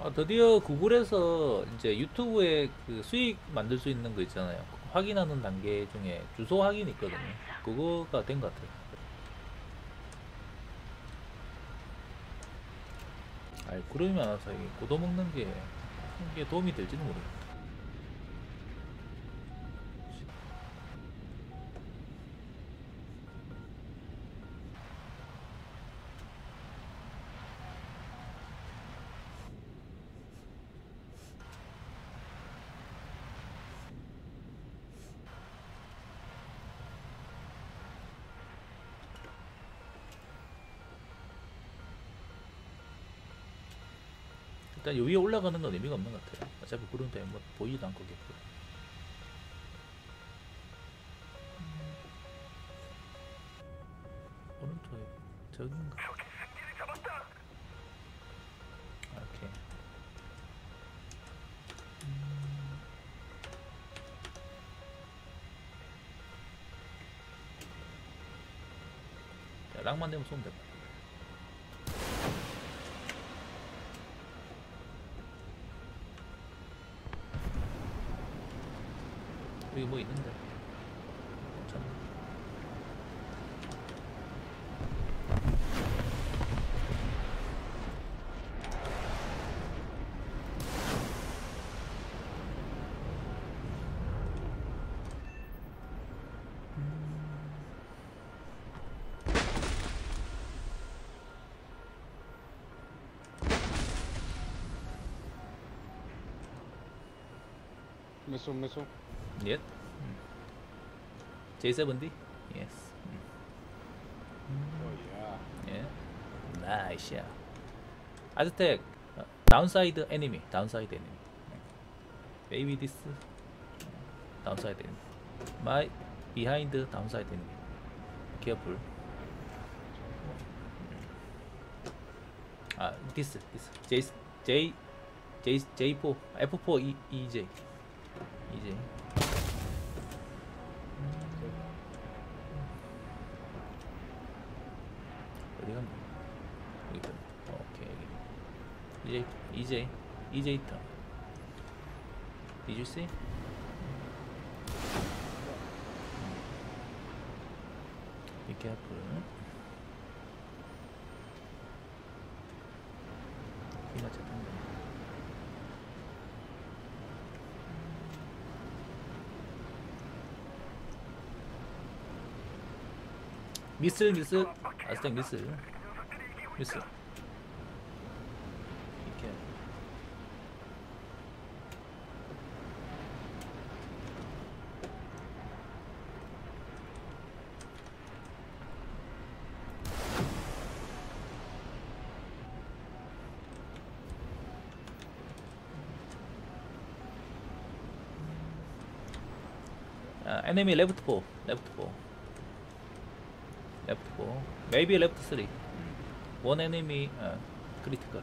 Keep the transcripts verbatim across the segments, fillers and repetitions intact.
아, 드디어 구글에서 이제 유튜브에 그 수익 만들 수 있는 거 있잖아요. 확인하는 단계 중에 주소 확인이 있거든요. 그거가 된 것 같아요. 아, 구름이 많아서 이게 고도 먹는 게 이게 도움이 될지는 모르겠다. 일단 요 위에 올라가는 건 의미가 없는 것 같아요. 어차피 구름 때문에 뭐 보이지도 않겠고. 오른쪽에 저긴가? 아, 오케이. 자, 락만 되면 쏘면 됩니다. 여기 뭐 있는데? 괜찮네. Meso, meso. 예. 제이 세븐디? 예스. Oh yeah. 예. 나이스야. 아즈텍 다운사이드 애니미. 다운사이드 애니미. 베이비 디스 다운사이드 애니미. 마이 비하인드 다운사이드 애니미. 케어풀. 아 디스 디스 제이 제이 제이 제이포 에프포 이 이제 이제 어디 갔나? 여기 있다. 오케이 여기 이제 이제 이제 턴. Did you see? Be careful. 비가 잡힌다. 미슬 미슬 아스텍 미슬 미슬 이렇게 아, enemy left four left four left four maybe left three one enemy 아, critical.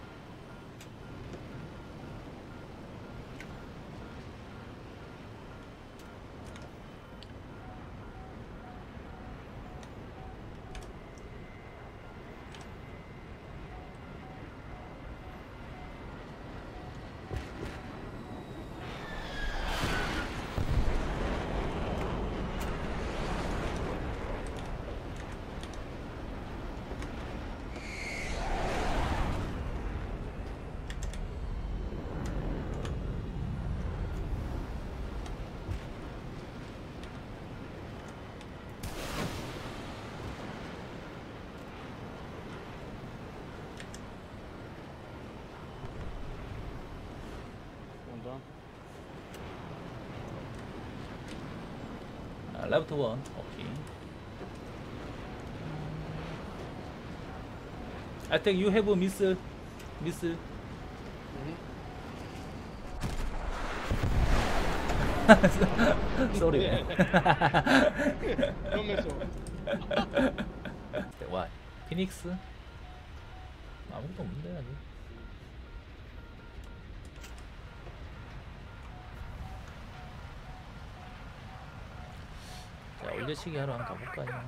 One down. 아, left one 오케이. I think you have a miss miss. Sorry man. No meso. 와 피닉스 아무것도 없는데 아직. 자 올려치기 하러 한번 가볼까요?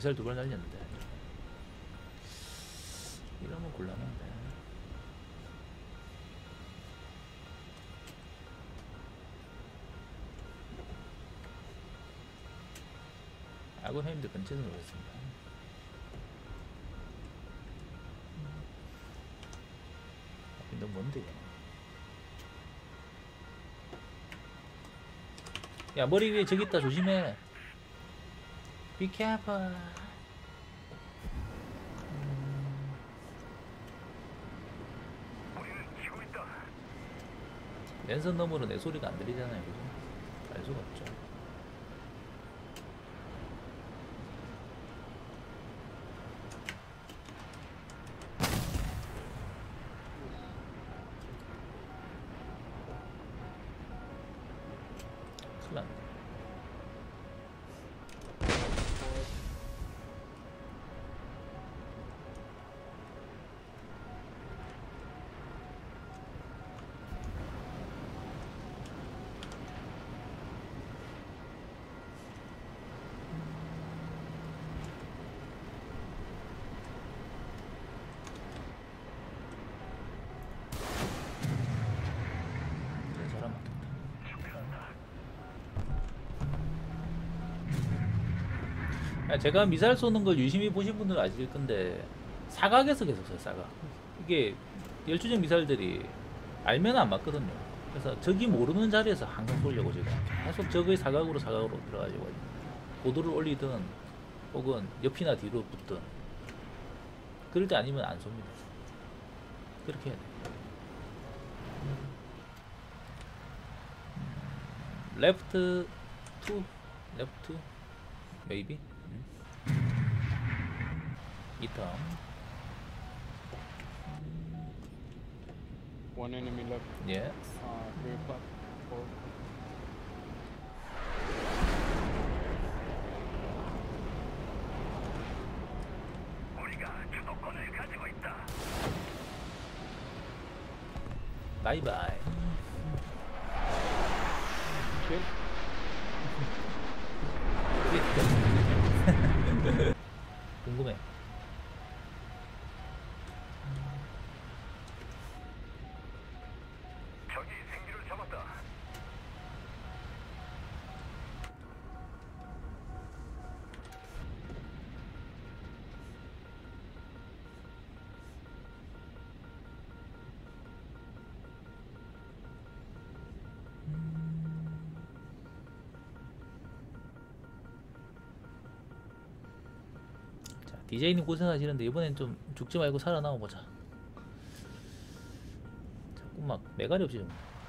미사일 두 발 날렸는데 이러면 곤란한데. 아군 해임대 근처에서 놓겠습니다. 너무 뭔데 이거. 야, 머리 위에 저기 있다. 조심해. Be careful. 음. 랜선 너머로 내 소리가 안 들리잖아요. 그죠? 알 수가 없죠. 큰일 났네. 그래, 사람 많겠다. 야, 제가 미사일 쏘는 걸 유심히 보신 분들은 아실 건데 사각에서 계속 써요. 사각. 이게 열추적 미사일들이 알면 안 맞거든요. 그래서 적이 모르는 자리에서 항상 쏘려고 제가 계속 적의 사각으로 사각으로 들어가지고 고도를 올리든 혹은 옆이나 뒤로 붙든 그럴 때 아니면 안 쏩니다. 그렇게 해야 돼요. 레프트 투 레프트 메이비 이텀. One enemy left. 예. Uh, three o'clock. Four. 바이바이. Kill. 궁금해. 적이 생기를 잡았다. 자, 디제이님 고생하시는데 이번엔 좀 죽지 말고 살아나와 보자. 자꾸 막 매갈이 없이 좀.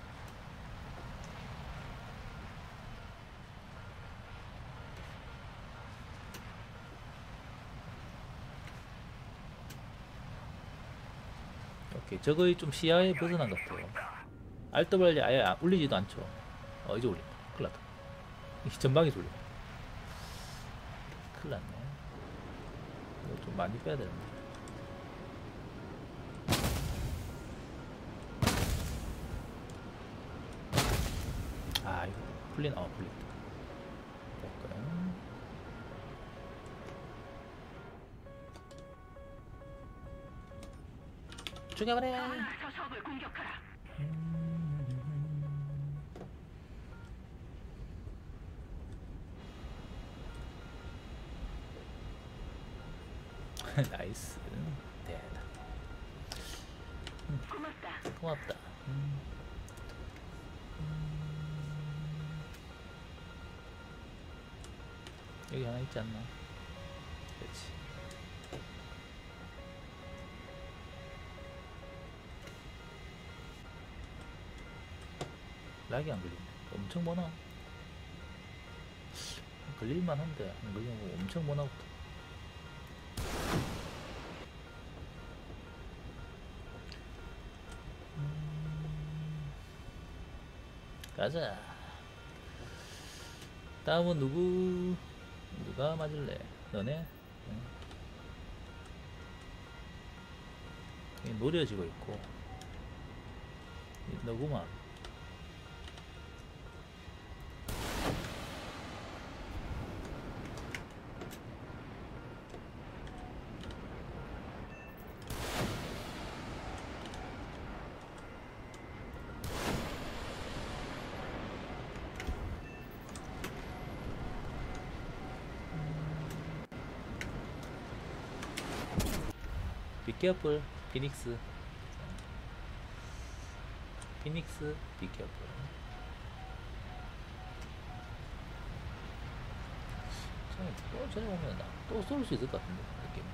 오케이, 저거의 좀 시야에 벗어난 것 같아요. 알더블 아예 안- 울리지도 않죠. 어, 이제 울린다. 큰일 났다. 이 전방에서 울린다. 큰일 났네. 이거 좀 많이 빼야 되는데. 아, 이거 풀린, 어, 풀린다. 됐고요. 죽여버려! 저 적을 공격하라. 나이스. 대다. 고맙다. 고맙다. 음. 여기 하나 있지 않나? 그렇지. 락이 안 걸리네. 엄청 머나. 걸릴만 한데 안 걸리고 엄청 머나고. 가자. 다음은 누구? 누가 맞을래? 너네? 응. 이게 노려지고 있고. 이 너구만. Be careful, 피닉스. 피닉스, be careful. 또 저기 오면 또 쏠 수 있을 것 같은데 느낌.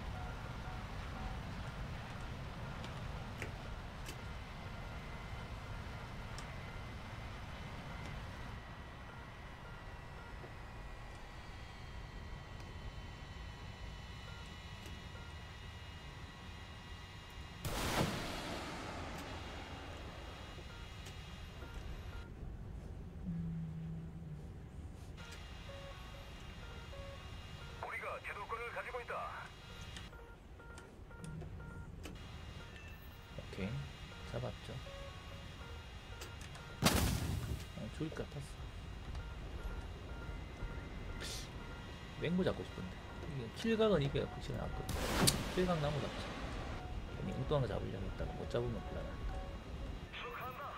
우리가 주도권을 가지고 있다. 오케이, 잡았죠. 어, 죽을 것 같았어. 맹구 잡고 싶은데 이게 킬각은 이게 확실히 나왔거든. 킬각 나무 잡자. 괜히 엉뚱한 거 잡으려고 했다가 못 잡으면 곤란하니까. 축하한다.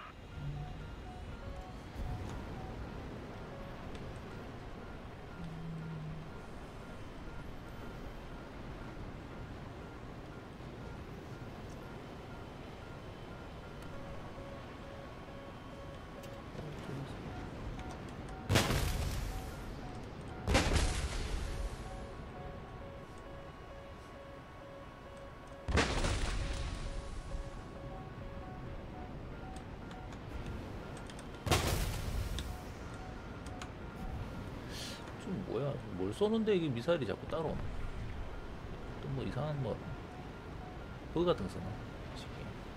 좀 뭐야? 뭘 쏘는데 이게 미사일이 자꾸 따라오네. 또 뭐 이상한 뭐 버그 같은 거 써나? 쉽게.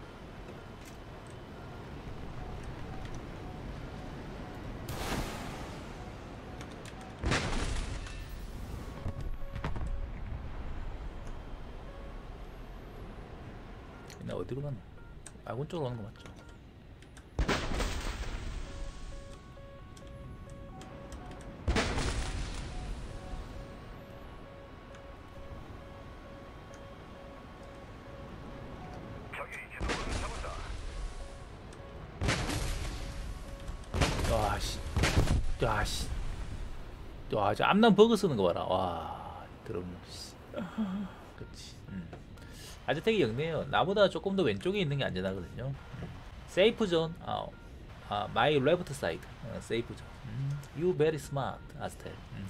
나 어디로 가네? 아군 쪽으로 오는 거 맞죠? 적이 주도권을 잡았다. 와씨, 와씨, 와, 저 앞남 버그 쓰는 거 봐라. 와, 더럽네. 씨. 그렇지. 음. 아즈텍이 영네요. 나보다 조금 더 왼쪽에 있는 게 안전하거든요. 세이프 존. 아, 아, my left side. 어, 세이프 존. 음. You very smart, 아즈텍. 음.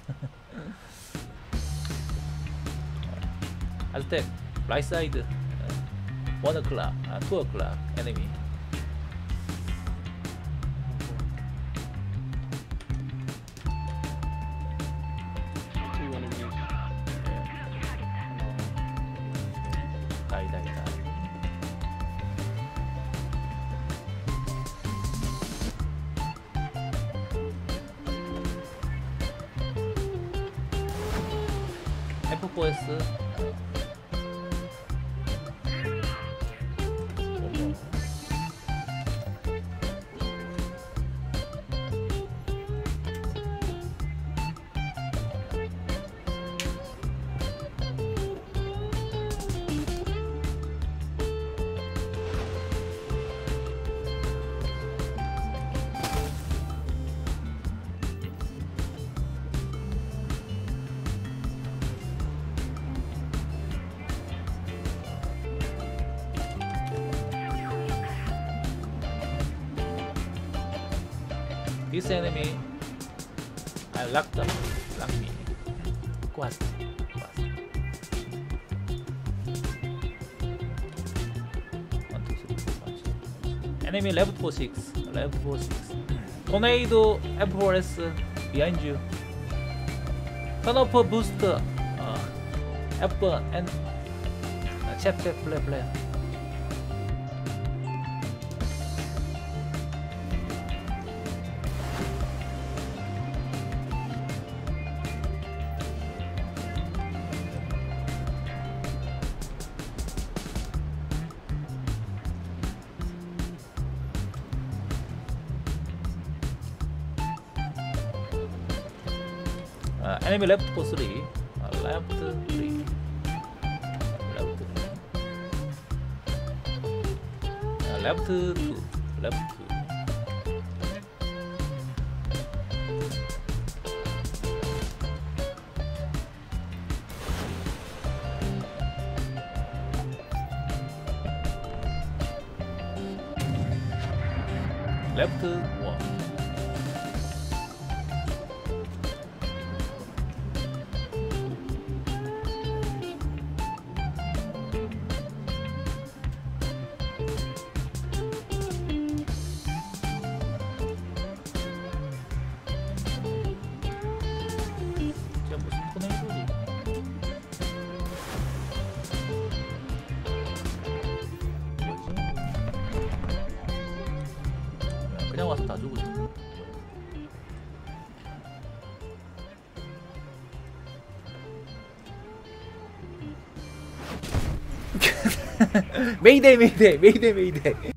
아즈텍, right side. 어, one o'clock, 아, two o'clock. enemy. Two enemies. 다이 다이 다이. 에프 사 에스. This enemy, I locked up, lock me. Quas, quas. One, two, three, four, five, six. Enemy left four six, left four six. Tornado F four S behind you. Turn off booster. Uh, F one and uh, chap chap play play. Uh, enemy left for three, uh, left three, left three, uh, left two, left two. 레프트 원. 진짜 무슨 토네이도지? 뭐지? 그냥 와서 다 죽으지. 메이데이 메이데이 메이데이 메이데이